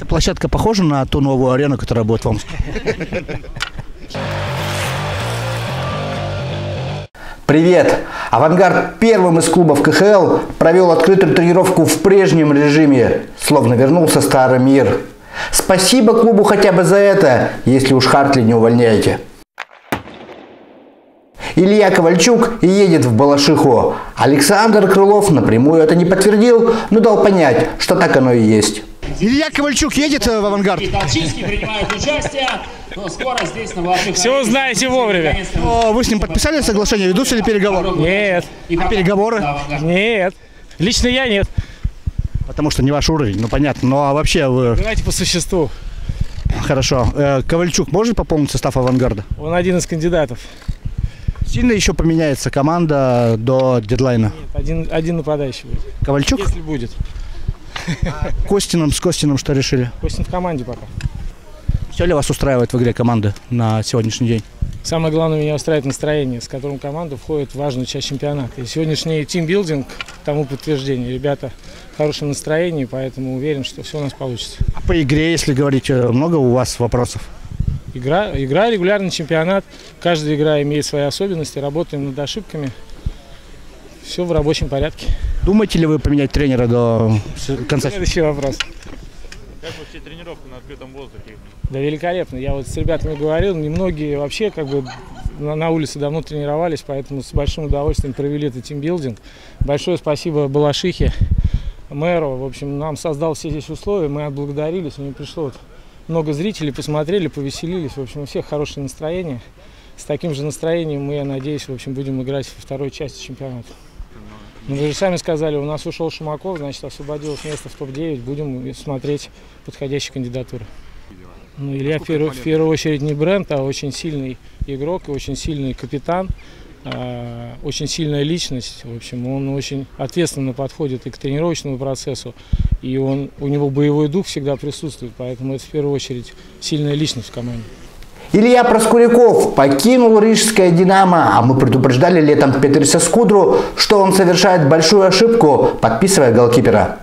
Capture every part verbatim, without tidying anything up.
Эта площадка похожа на ту новую арену, которая будет в Омске? Привет! «Авангард» первым из клубов ка ха эл провел открытую тренировку в прежнем режиме, словно вернулся старый мир. Спасибо клубу хотя бы за это, если уж Хартли не увольняете. Илья Ковальчук едет в Балашиху. Александр Крылов напрямую это не подтвердил, но дал понять, что так оно и есть. Илья Ковальчук едет в «Авангард». Принимает участие, но скоро здесь на Балашихе. Все узнаете вовремя. О, вы с ним подписали соглашение? Ведутся ли переговоры? Нет. А переговоры? Нет. Лично я нет. Потому что не ваш уровень, ну понятно. Ну а вообще вы... Давайте по существу. Хорошо. Ковальчук может пополнить состав «Авангарда»? Он один из кандидатов. Сильно еще поменяется команда до дедлайна? Нет, один, один нападающий будет. Ковальчук? Если будет. А Костиным, с Костиным что решили? Костин в команде пока. Все ли вас устраивает в игре команды на сегодняшний день? Самое главное, меня устраивает настроение, с которым команда входит в важную часть чемпионата. И сегодняшний тимбилдинг тому подтверждение. Ребята в хорошем настроении, поэтому уверен, что все у нас получится. А по игре, если говорить, много у вас вопросов? Игра, игра, регулярный чемпионат. Каждая игра имеет свои особенности. Работаем над ошибками. Все в рабочем порядке. Думаете ли вы поменять тренера до конца? Следующий вопрос. Как вообще тренировка на открытом воздухе? Да великолепно. Я вот с ребятами говорил, немногие вообще как бы на, на улице давно тренировались, поэтому с большим удовольствием провели этот тимбилдинг. Большое спасибо Балашихе, мэру. В общем, нам создал все здесь условия, мы отблагодарились, мне пришло вот много зрителей, посмотрели, повеселились. В общем, у всех хорошее настроение. С таким же настроением мы, я надеюсь, в общем, будем играть во второй части чемпионата. Ну, вы же сами сказали, у нас ушел Шумаков, значит, освободилось место в топ девять. Будем смотреть подходящие кандидатуры. Ну, Илья в первую, в первую очередь не бренд, а очень сильный игрок и очень сильный капитан. Э, очень сильная личность. В общем, он очень ответственно подходит и к тренировочному процессу. И он, у него боевой дух всегда присутствует, поэтому это в первую очередь сильная личность в команде. Илья Проскуряков покинул рижское «Динамо», а мы предупреждали летом Петерса Скудру, что он совершает большую ошибку, подписывая голкипера.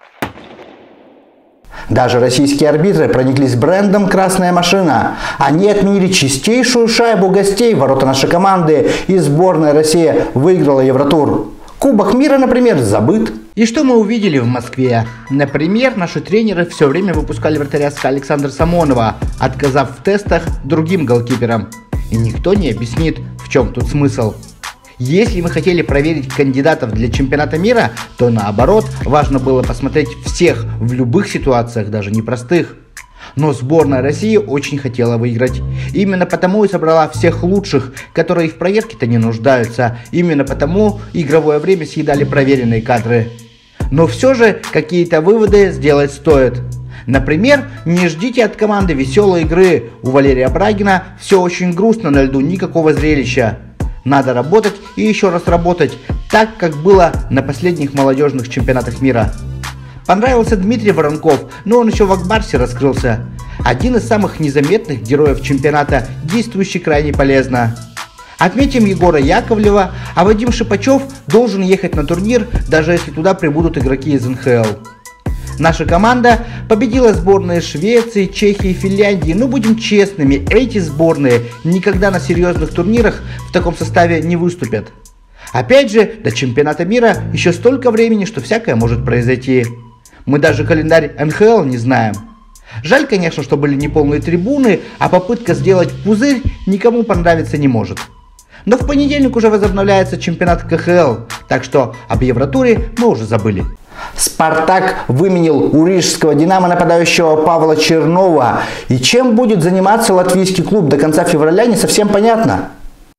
Даже российские арбитры прониклись брендом «Красная машина». Они отменили чистейшую шайбу гостей в ворота нашей команды, и сборная России выиграла Евротур. Кубок мира, например, забыт. И что мы увидели в Москве? Например, наши тренеры все время выпускали вратаря Александра Самонова, отказав в тестах другим голкиперам. И никто не объяснит, в чем тут смысл. Если мы хотели проверить кандидатов для чемпионата мира, то наоборот, важно было посмотреть всех в любых ситуациях, даже непростых. Но сборная России очень хотела выиграть. Именно потому и собрала всех лучших, которые в проверке-то не нуждаются. Именно потому игровое время съедали проверенные кадры. Но все же какие-то выводы сделать стоит. Например, не ждите от команды веселой игры. У Валерия Брагина все очень грустно на льду, никакого зрелища. Надо работать и еще раз работать, так как было на последних молодежных чемпионатах мира. Понравился Дмитрий Воронков, но он еще в Акбарсе раскрылся. Один из самых незаметных героев чемпионата, действующий крайне полезно. Отметим Егора Яковлева, а Вадим Шипачев должен ехать на турнир, даже если туда прибудут игроки из эн ха эл. Наша команда победила сборные Швеции, Чехии, Финляндии. Но будем честными, эти сборные никогда на серьезных турнирах в таком составе не выступят. Опять же, до чемпионата мира еще столько времени, что всякое может произойти. Мы даже календарь эн ха эл не знаем. Жаль, конечно, что были неполные трибуны, а попытка сделать пузырь никому понравиться не может. Но в понедельник уже возобновляется чемпионат ка ха эл, так что об Евротуре мы уже забыли. «Спартак» выменил у рижского «Динамо» нападающего Павла Чернова. И чем будет заниматься латвийский клуб до конца февраля, не совсем понятно.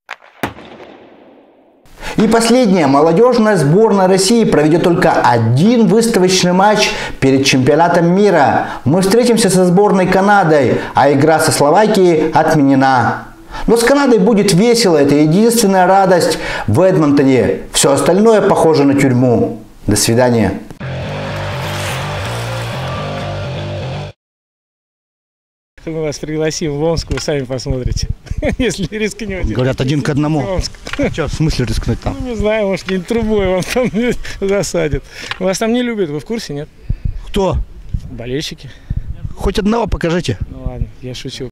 И последнее. Молодежная сборная России проведет только один выставочный матч перед чемпионатом мира. Мы встретимся со сборной Канадой, а игра со Словакией отменена. Но с Канадой будет весело, это единственная радость в Эдмонтоне. Все остальное похоже на тюрьму. До свидания. Мы вас пригласим в Омск, вы сами посмотрите, если рискнете. Говорят, один к одному. Что, в смысле рискнуть там? Ну, не знаю, может, какие-нибудь трубой вам там засадят. Вас там не любят, вы в курсе, нет? Кто? Болельщики. Хоть одного покажите. Ну ладно, я шучу.